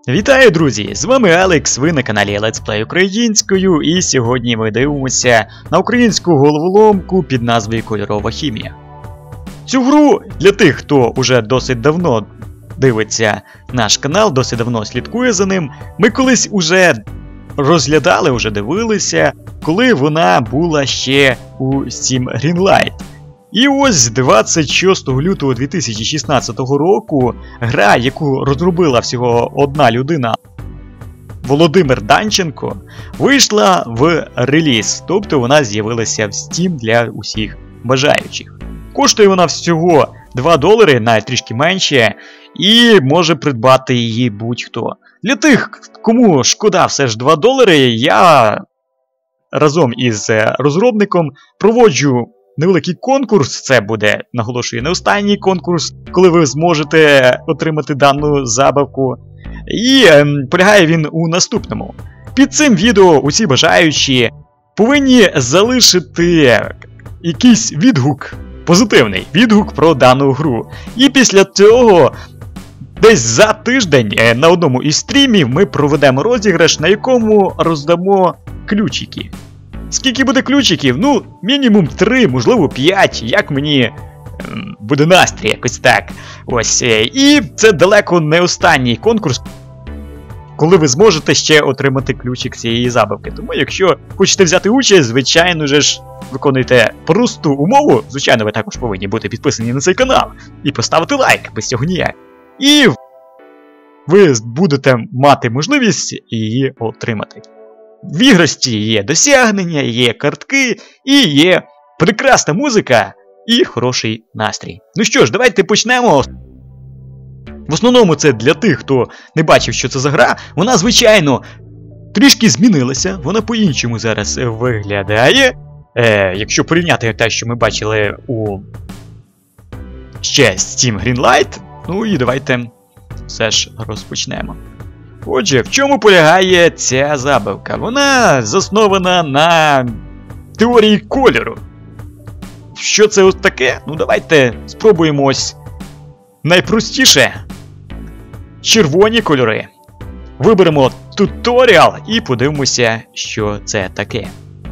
Вітаю, друзі! З вами Алекс, ви на каналі Let's Play українською, і сьогодні ми дивимося на українську головоломку під назвою Кольорова хімія. Цю гру для тих, хто уже досить давно дивиться наш канал, досить давно слідкує за ним, ми колись уже розглядали, уже дивилися, коли вона була ще у Steam Greenlight. І ось 26 лютого 2016 року гра, яку розробила всього одна людина, Володимир Данченко, вийшла в реліз, тобто вона з'явилася в Steam для усіх бажаючих. Коштує вона всього $2, навіть трішки менше, і може придбати її будь-хто. Для тих, кому шкода все ж $2, я разом із розробником проводжу невеликий конкурс, це буде, наголошую, не останній конкурс, коли ви зможете отримати дану забавку. І полягає він у наступному. Під цим відео усі бажаючі повинні залишити якийсь відгук, позитивний відгук про дану гру. І після цього, десь за тиждень, на одному із стрімів ми проведемо розіграш, на якому роздамо ключики. Скільки буде ключиків? Ну, мінімум 3, можливо 5, як мені буде настрій, якось так. Ось. І це далеко не останній конкурс, коли ви зможете ще отримати ключик цієї забавки. Тому, якщо хочете взяти участь, звичайно ж, виконуйте просту умову. Звичайно, ви також повинні бути підписані на цей канал і поставити лайк, без цього ніяк. І ви будете мати можливість її отримати. В ігрості є досягнення, є картки, і є прекрасна музика і хороший настрій. Ну що ж, давайте почнемо. В основному це для тих, хто не бачив, що це за гра. Вона, звичайно, трішки змінилася, вона по-іншому зараз виглядає. Якщо порівняти те, що ми бачили у ще Steam Greenlight, ну і давайте все ж розпочнемо. Отже, в чому полягає ця забавка? Вона заснована на теорії кольору. Що це ось таке? Ну давайте спробуємо ось найпростіше. Червоні кольори. Виберемо туторіал і подивимося, що це таке.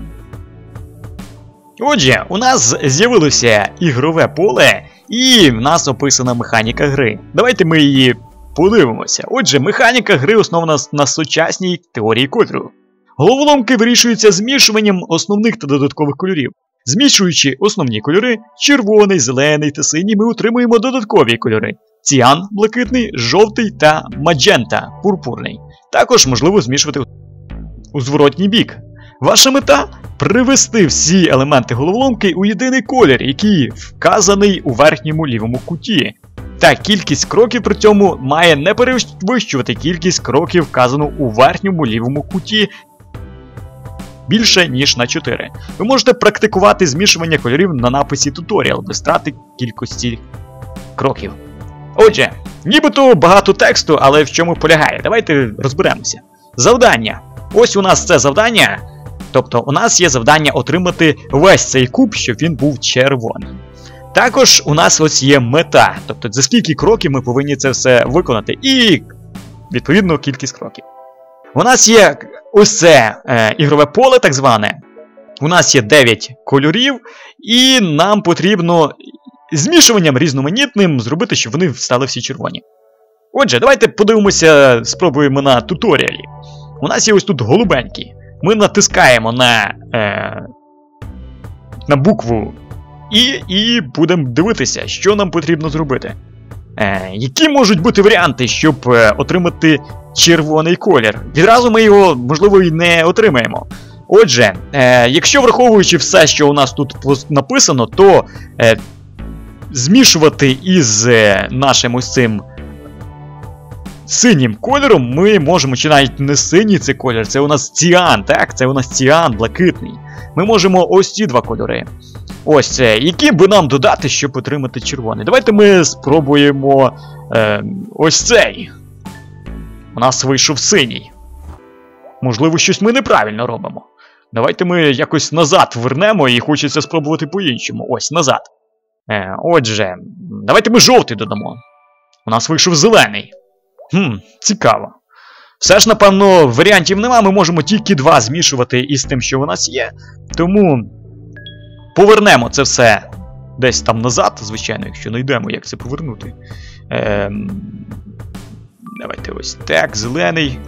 Отже, у нас з'явилося ігрове поле і в нас описана механіка гри. Давайте ми її подивимося. Отже, механіка гри основана на сучасній теорії кольору. Головоломки вирішуються змішуванням основних та додаткових кольорів. Змішуючи основні кольори – червоний, зелений та синій, ми отримуємо додаткові кольори – ціан – блакитний, жовтий та маджента – пурпурний. Також можливо змішувати у зворотній бік. Ваша мета – привести всі елементи головоломки у єдиний колір, який вказаний у верхньому лівому куті. Та кількість кроків при цьому має не перевищувати кількість кроків, вказану у верхньому лівому куті, більше ніж на 4. Ви можете практикувати змішування кольорів на написі туторіал, без втрати кількості кроків. Отже, нібито багато тексту, але в чому полягає? Давайте розберемося. Завдання. Ось у нас це завдання. Тобто у нас є завдання отримати весь цей куб, щоб він був червоний. Також у нас ось є мета, тобто за скільки кроків ми повинні це все виконати, і, відповідно, кількість кроків. У нас є ось це ігрове поле, так зване. У нас є 9 кольорів, і нам потрібно змішуванням різноманітним зробити, щоб вони стали всі червоні. Отже, давайте подивимося, спробуємо на туторіалі. У нас є ось тут голубенький. Ми натискаємо на букву і будемо дивитися, що нам потрібно зробити. Які можуть бути варіанти, щоб отримати червоний колір? Відразу ми його, можливо, і не отримаємо. Отже, якщо враховуючи все, що у нас тут написано, то змішувати із нашим ось цим синім кольором ми можемо, чи навіть не синій цей колір, це у нас ціан, так? Це у нас ціан, блакитний. Ми можемо ось ці два кольори. Ось це. Які би нам додати, щоб отримати червоний? Давайте ми спробуємо ось цей. У нас вийшов синій. Можливо, щось ми неправильно робимо. Давайте ми якось назад вернемо і хочеться спробувати по-іншому. Ось, назад. Отже, давайте ми жовтий додамо. У нас вийшов зелений. Цікаво. Все ж, напевно, варіантів нема, ми можемо тільки два змішувати із тим, що у нас є. Тому повернемо це все десь там назад, звичайно, якщо знайдемо, як це повернути. Давайте ось так, зелений.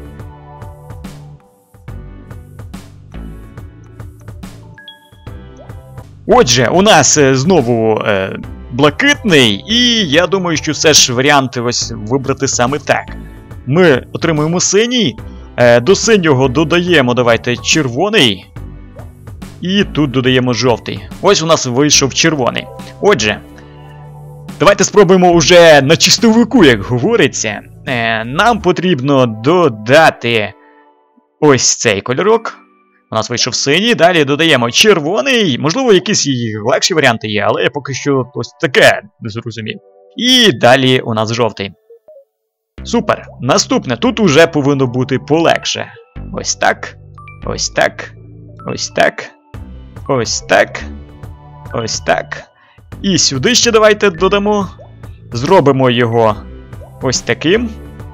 Отже, у нас знову блакитний, і я думаю, що все ж варіант ось вибрати саме так. Ми отримуємо синій, до синього додаємо, давайте, червоний, і тут додаємо жовтий. Ось у нас вийшов червоний. Отже, давайте спробуємо уже на чистовику, як говориться. Нам потрібно додати ось цей кольорок. У нас вийшов синій, далі додаємо червоний. Можливо, якісь і легші варіанти є, але я поки що ось таке не зрозумів. І далі у нас жовтий. Супер. Наступне. Тут уже повинно бути полегше. Ось так. Ось так. Ось так. Ось так. Ось так. І сюди ще давайте додамо. Зробимо його ось таким.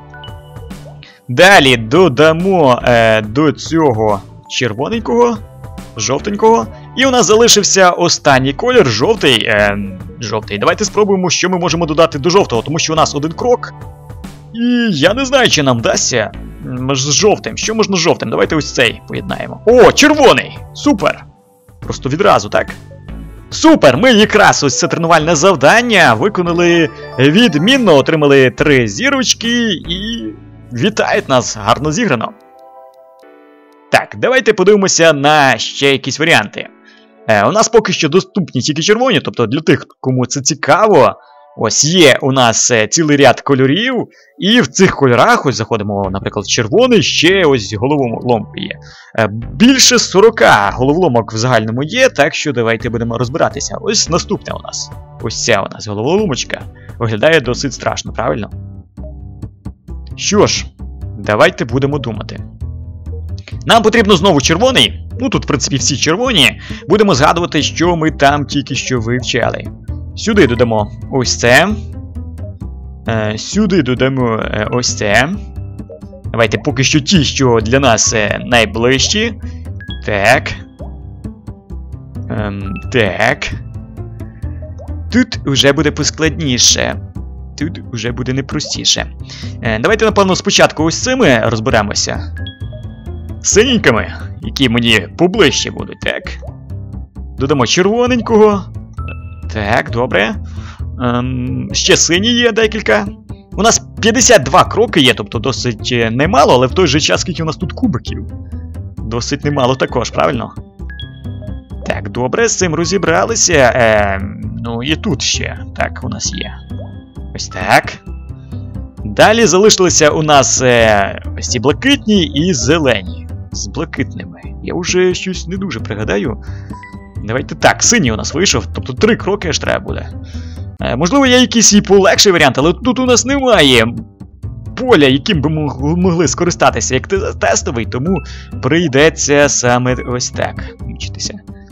Далі додамо до цього червоненького, жовтенького. І у нас залишився останній колір, жовтий. Жовтий. Давайте спробуємо, що ми можемо додати до жовтого, тому що у нас один крок. І я не знаю, чи нам вдасться з жовтим. Що можна з жовтим? Давайте ось цей поєднаємо. О, червоний! Супер! Просто відразу, так? Супер! Ми якраз ось це тренувальне завдання виконали відмінно, отримали 3 зірочки і вітають нас, гарно зіграно. Так, давайте подивимося на ще якісь варіанти. У нас поки що доступні тільки червоні, тобто для тих, кому це цікаво, ось є у нас цілий ряд кольорів, і в цих кольорах, ось заходимо, наприклад, в червоний, ще ось головоломки є. Більше 40 головоломок в загальному є, так що давайте будемо розбиратися. Ось наступне у нас. Ось ця у нас головоломочка. Виглядає досить страшно, правильно? Що ж, давайте будемо думати. Нам потрібно знову червоний. Ну тут, в принципі, всі червоні. Будемо згадувати, що ми там тільки що вивчали. Сюди додамо ось це. Сюди додамо ось це. Давайте поки що ті, що для нас найближчі. Так. Так. Тут вже буде поскладніше. Тут вже буде непростіше. Давайте, напевно, спочатку ось цими розберемося. Синенькими, які мені поближче будуть, так. Додамо червоненького. Так, добре. Ще сині є декілька. У нас 52 кроки є, тобто досить немало, але в той же час, скільки у нас тут кубиків. Досить немало також, правильно? Так, добре, з цим розібралися. Ну і тут ще. Так, у нас є. Ось так. Далі залишилися у нас ось ці блакитні і зелені. З блакитними. Я вже щось не дуже пригадаю. Давайте так, синій у нас вийшов, тобто 3 кроки аж треба буде. Можливо, є якийсь і полегший варіант, але тут у нас немає поля, яким би ми могли скористатися як тестовий, тому прийдеться саме ось так мучитися.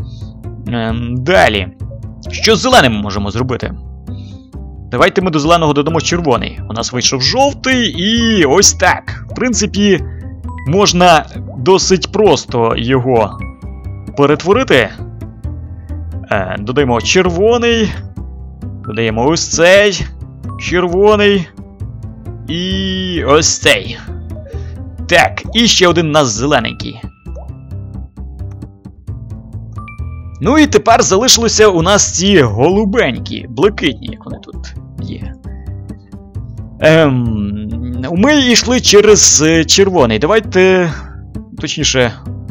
Далі. Що з зеленим ми можемо зробити? Давайте ми до зеленого додамо червоний. У нас вийшов жовтий і ось так. В принципі, можна досить просто його перетворити. Додаємо червоний. Додаємо ось цей. Червоний. І ось цей. Так, і ще один у нас зелененький. Ну і тепер залишилося у нас ці голубенькі, блакитні, як вони тут є. Ми йшли через червоний. Давайте, точніше,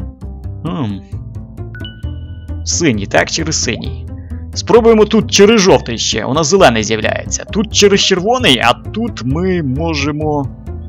синій, так, через синій. Спробуємо тут через жовтий ще, у нас зелений з'являється. Тут через червоний, а тут ми можемо...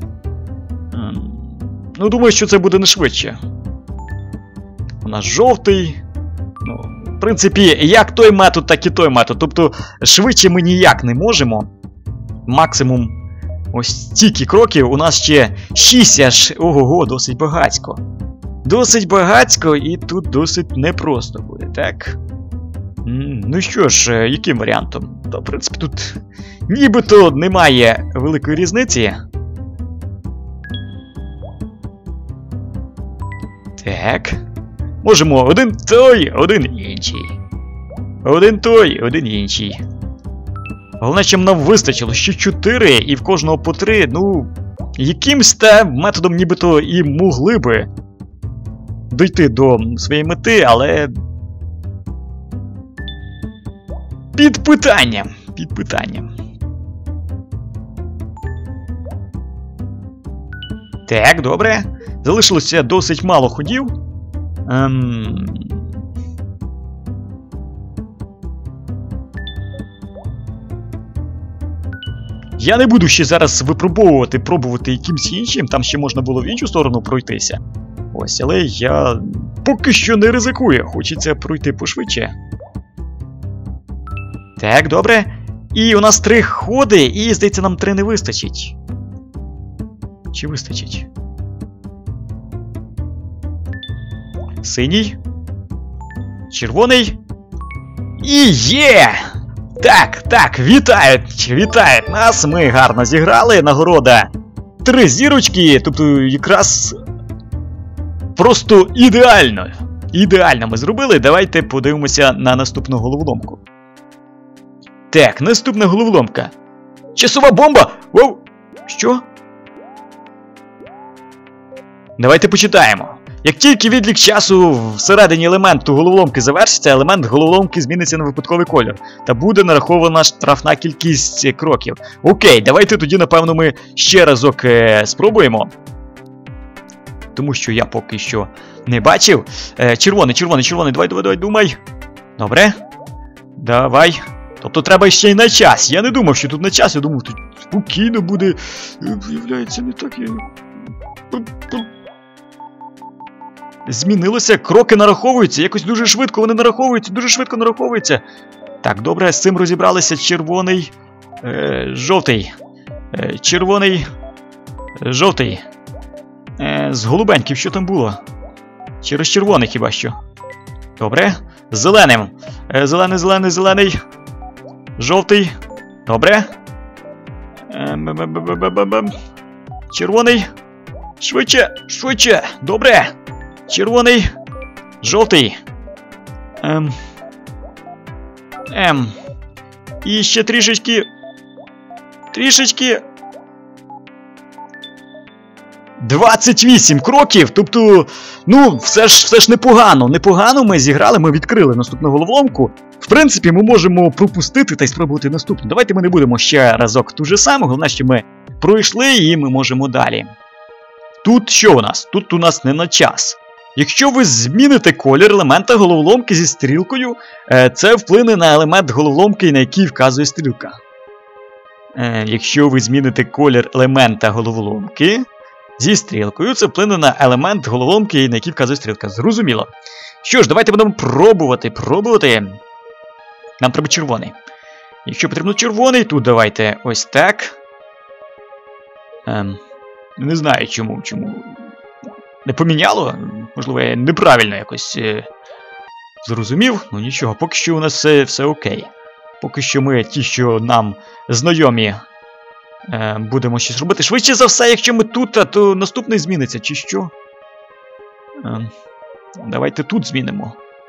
Ну, думаю, що це буде не швидше. У нас жовтий. Ну, в принципі, як той метод, так і той метод. Тобто, швидше ми ніяк не можемо. Максимум ось стільки кроків. У нас ще 6 аж. Ого-го, досить багатько. Досить багатько, і тут досить непросто буде, так? Ну що ж, яким варіантом? То, в принципі, тут нібито немає великої різниці. Так. Можемо один той, один інший. Один той, один інший. Головне, щоб нам вистачило ще 4 і в кожного по 3, ну, якимсь методом нібито і могли би дійти до своєї мети, але під питанням. Під питанням. Так, добре. Залишилося досить мало ходів. Я не буду ще зараз пробувати якимсь іншим, там ще можна було в іншу сторону пройтися. Ось, але я поки що не ризикую, хочеться пройти пошвидше. Так, добре. І у нас 3 ходи, і, здається, нам 3 не вистачить. Чи вистачить? Синій. Червоний. І є! Так, вітають нас, ми гарно зіграли, нагорода 3 зірочки, тобто якраз просто ідеально. Ідеально ми зробили, давайте подивимося на наступну головоломку. Так, наступна головоломка. Часова бомба! Воу! Що? Давайте почитаємо. Як тільки відлік часу всередині елементу головоломки завершиться, елемент головоломки зміниться на випадковий кольор. Та буде нарахована штрафна кількість кроків. Окей, давайте тоді, напевно, ми ще разок спробуємо. Тому що я поки що не бачив. Червоний, давай, думай. Добре. Давай. Тобто треба ще й на час. Я не думав, що тут на час, я думав, тут спокійно буде. Виявляється, не так я... Змінилося, кроки нараховуються, якось дуже швидко вони нараховуються, Так, добре, з цим розібралися. Червоний, жовтий, червоний, жовтий. З голубеньків що там було? Через червоний хіба що. Добре, зеленим. Зелений. Жовтий. Добре. Червоний. Швидше. Добре. Червоний. Жовтий. І ще трішечки. 28 кроків, тобто, ну, все ж непогано. Непогано ми зіграли, ми відкрили наступну головоломку. В принципі, ми можемо пропустити та й спробувати наступну. Давайте ми не будемо ще разок ту же саму, головне, що ми пройшли і ми можемо далі. Тут що у нас? Тут у нас не на час. Якщо ви зміните колір елемента головоломки зі стрілкою, це вплине на елемент головоломки, на який вказує стрілка. Якщо ви зміните колір елемента головоломки зі стрілкою, це вплине на елемент головоломки, на який вказує стрілка. Зрозуміло. Що ж, давайте будемо пробувати. Нам треба червоний. Якщо потрібно червоний, тут давайте ось так. Не знаю чому. Не поміняло? Можливо, я неправильно якось зрозумів. Ну нічого, поки що у нас все окей. Поки що ми ті, що нам знайомі, будемо щось робити. Швидше за все, якщо ми тут, то наступний зміниться, чи що? Давайте тут змінимо.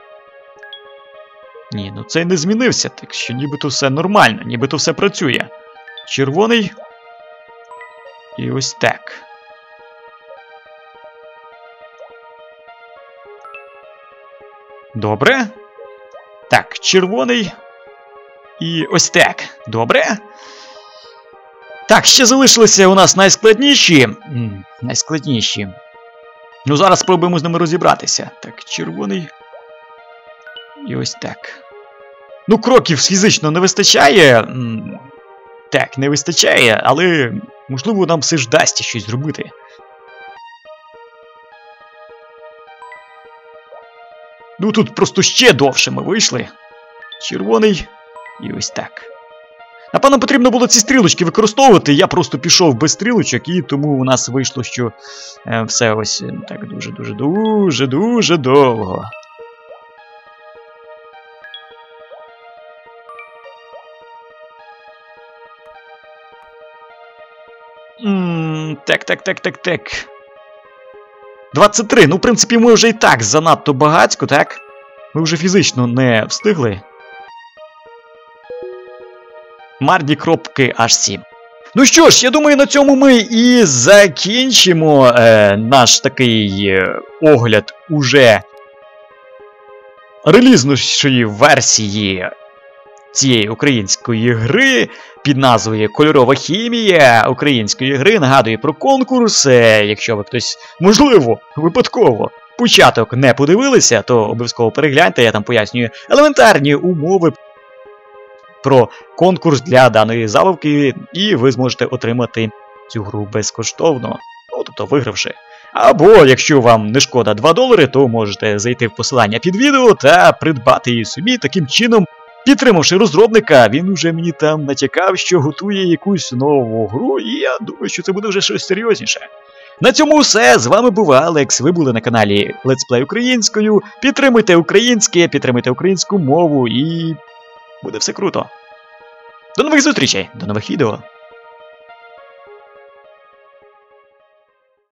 Ні, ну цей не змінився, так що нібито все нормально, нібито все працює. Червоний. І ось так. Добре. Так, червоний. І ось так. Добре. Так, ще залишилися у нас найскладніші. Ну, зараз спробуємо з ними розібратися. Так, червоний. І ось так. Ну, кроків фізично не вистачає. Так, не вистачає, але можливо нам все ж вдасться щось зробити. Ну, тут просто ще довше ми вийшли. Червоний. І ось так. Напевно, потрібно було ці стрілочки використовувати. Я просто пішов без стрілочок, і тому у нас вийшло, що все ось так дуже довго. Так. 23. Ну, в принципі, ми вже і так занадто багацько, так? Ми вже фізично не встигли. Марді кропки аж 7. Ну що ж, я думаю, на цьому ми і закінчимо наш такий огляд уже релізнішої версії цієї української гри під назвою Кольорова хімія української гри. Нагадую про конкурс. Якщо ви хтось, можливо, випадково початок не подивилися, то обов'язково перегляньте, я там пояснюю елементарні умови про конкурс для даної забавки, і ви зможете отримати цю гру безкоштовно, ну, тобто вигравши. Або, якщо вам не шкода $2, то можете зайти в посилання під відео та придбати її собі. Таким чином, підтримавши розробника, він уже мені там натякав, що готує якусь нову гру, і я думаю, що це буде вже щось серйозніше. На цьому все, з вами був Алекс, ви були на каналі Let's Play українською, підтримуйте українське, підтримуйте українську мову і буде все круто. До нових зустрічей, до нових відео.